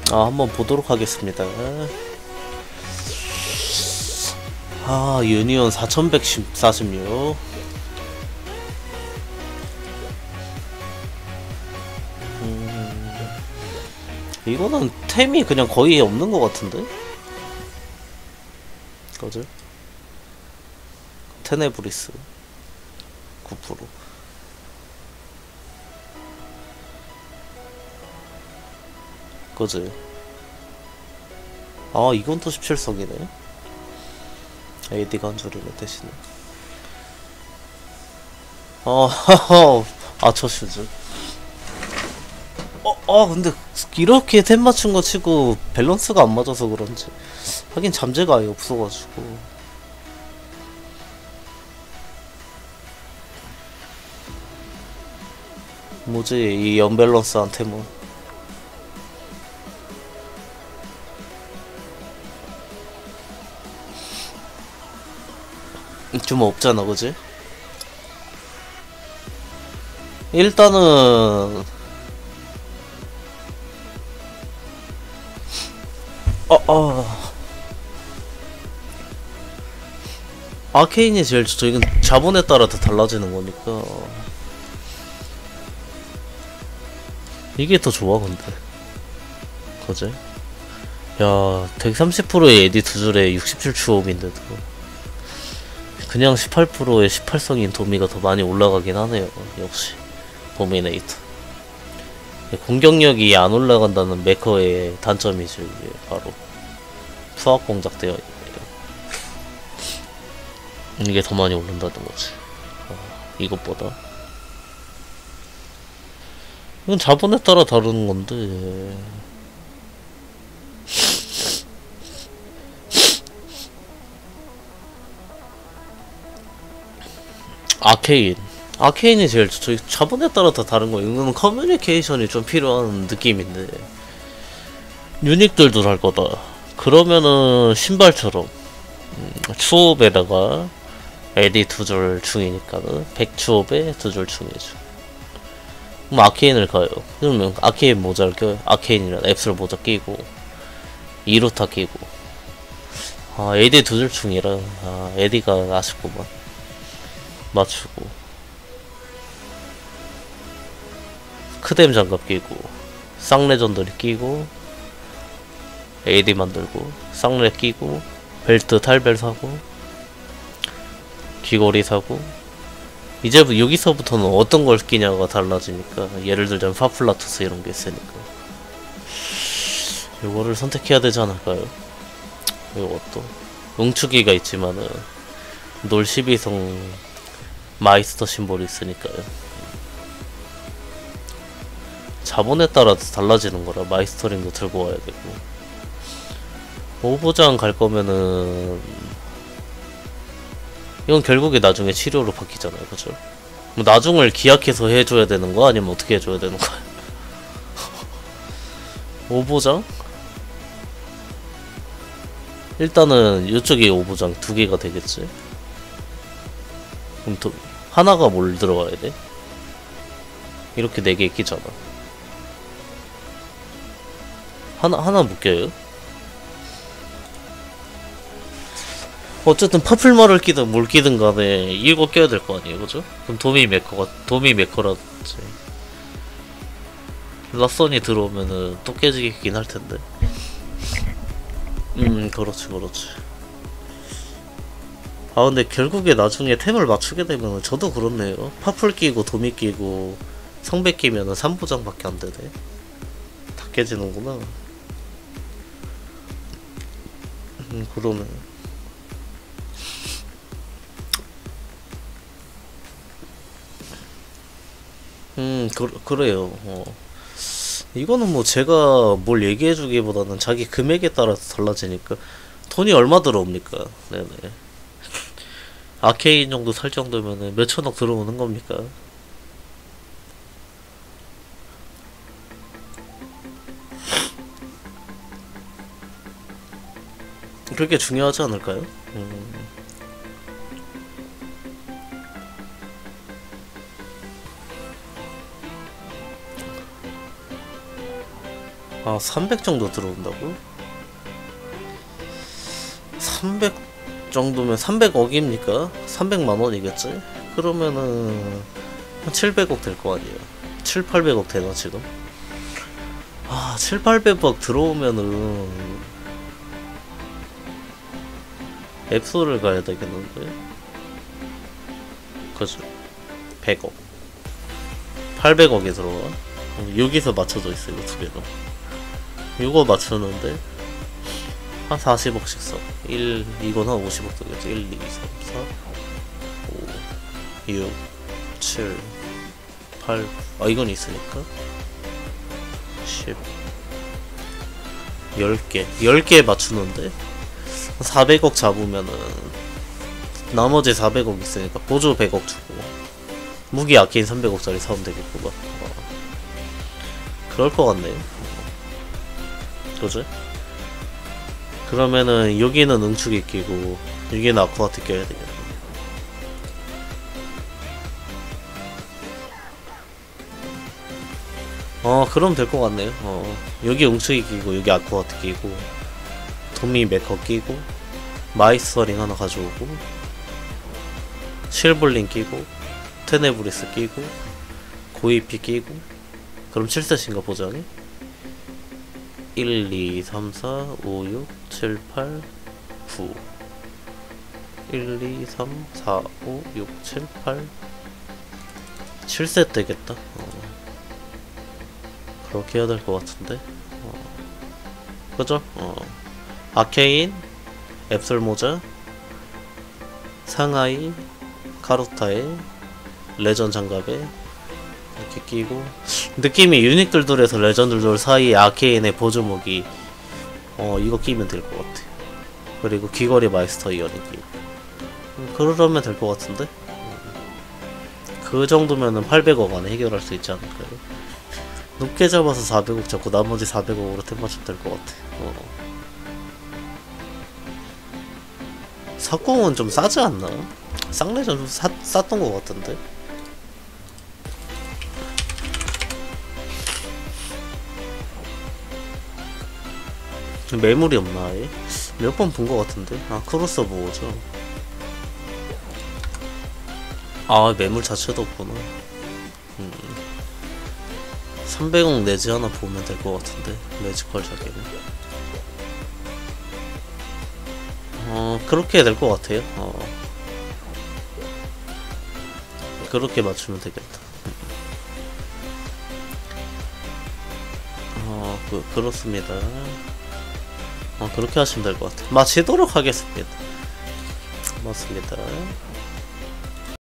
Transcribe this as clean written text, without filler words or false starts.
한번 보도록 하겠습니다. 유니온 4146. 이거는 템이 그냥 거의 없는 것 같은데? 그죠? 테네브리스 9%. 그지? 이건 또 17석이네. AD가 한 줄이네, 대신에. 저 슈즈. 근데 이렇게 템 맞춘 거 치고 밸런스가 안 맞아서 그런지. 하긴 잠재가 아예 없어가지고. 뭐지, 이 언밸런스한 템은. 좀 없잖아, 그지? 일단은 아케인이 제일 좋죠. 이건 자본에 따라 다 달라지는 거니까 이게 더 좋아. 근데 그지? 야, 130%의 에디 두 줄에 67추업인데도 그냥 18%의 18성인 도미가 더 많이 올라가긴 하네요. 역시 도미네이터. 공격력이 안 올라간다는 메커의 단점이죠. 이게 바로 수학 공작되어 있네요. 이게 더 많이 오른다는 거지. 이것보다. 이건 자본에 따라 다루는 건데. 아케인이 제일 좋죠. 자본에 따라 다 다른 거예요. 이거는 커뮤니케이션이 좀 필요한 느낌인데 유닉들도 달 거다. 그러면은 신발처럼 추업에다가 에디 두 줄 중이니까는 100추업에 두 줄 중이죠. 그럼 아케인을 가요. 그러면 아케인 모자를 껴요. 아케인이란 앱슬 모자 끼고 2루타 끼고. 에디 두 줄 중이라 에디가 아쉽구만. 맞추고 크뎀 장갑 끼고 쌍레전더리 끼고 AD 만들고 쌍레 끼고 벨트 탈벨 사고 귀걸이 사고. 이제 여기서부터는 어떤 걸 끼냐가 달라지니까. 예를 들자면 파플라투스 이런 게 있으니까 요거를 선택해야 되지 않을까요? 요것도 응축기가 있지만은 놀 12성 마이스터 심볼이 있으니까요. 자본에 따라 달라지는 거라 마이스터링도 들고 와야 되고. 오보장 갈 거면은 이건 결국에 나중에 치료로 바뀌잖아요, 그죠? 뭐 나중을 기약해서 해줘야 되는 거 아니면 어떻게 해줘야 되는 거야? 오보장? 일단은 이쪽에 오보장 두 개가 되겠지. 그럼 또 하나가 뭘 들어가야 돼? 이렇게 네 개 끼잖아. 하나 묶여요? 어쨌든 퍼플머를 끼든 뭘 끼든 간에 이거 껴야 될 거 아니에요, 그죠? 그럼 도미 메커라든지 라선이 들어오면은 또 깨지긴 할 텐데. 그렇지. 근데 결국에 나중에 템을 맞추게 되면은 저도 그렇네요. 파풀 끼고 도미 끼고 성배 끼면은 3부장밖에 안 되네. 다 깨지는구나. 그러네. 그래요. 이거는 뭐 제가 뭘 얘기해주기보다는 자기 금액에 따라서 달라지니까. 돈이 얼마 들어옵니까? 네네. 아케인 정도 살 정도면은 몇천억 들어오는 겁니까? 그렇게 중요하지 않을까요? 아, 300 정도 들어온다고? 300 정도면 300억입니까? 300만 원이겠지? 그러면은 한 700억 될 거 아니에요. 7, 800억 되나 지금? 아, 7, 800억 들어오면은 앱소를 가야 되겠는데? 그죠? 100억 800억에 들어와. 여기서 맞춰져 있어. 이거 두 개가 이거 맞추는데 한 40억씩 써. 이건 한 50억 되겠지. 1, 2, 3, 4, 5, 6, 7, 8. 아, 이건 있으니까 10, 10개 맞추는데 400억 잡으면은 나머지 400억 있으니까 보조 100억 주고 무기 아케인 300억짜리 사면 되겠구만. 그럴 것 같네요. 그지? 그러면은 여기는 응축이 끼고 여기는 아쿠아트 껴야 되겠네. 그럼 될 것 같네요. 여기 응축이 끼고 여기 아쿠아트 끼고 도미 메커 끼고 마이스터링 하나 가져오고 실블링 끼고 테네브리스 끼고 고이피 끼고 그럼 7셋인가 보자니? 1, 2, 3, 4, 5, 6, 7, 8, 9 1, 2, 3, 4, 5, 6, 7, 8 7셋 되겠다. 그렇게 해야 될 것 같은데. 그죠? 아케인, 앱솔모자, 상하이, 카루타에, 레전 장갑에 이렇게 끼고 느낌이 유닉들돌에서 레전들돌 사이에 아케인의 보조무기 이거 끼면 될 것 같아. 그리고 귀걸이 마이스터 이어링 끼고 그러면 될 것 같은데. 그 정도면은 800억 안에 해결할 수 있지 않을까요? 높게 잡아서 400억 잡고 나머지 400억으로 템 맞추면 될 것 같아. 삭공은 좀 싸지 않나? 쌍레전 좀 쌌던 것 같은데? 매물이 없나 아예? 몇 번 본 것 같은데? 아, 크로스 보호죠. 아, 매물 자체도 없구나. 300억 내지 하나 보면 될 것 같은데, 매지컬 자기는. 그렇게 될 것 같아요. 그렇게 맞추면 되겠다. 그렇습니다. 그렇게 하시면 될 것 같아요. 마치도록 하겠습니다. 맞습니다.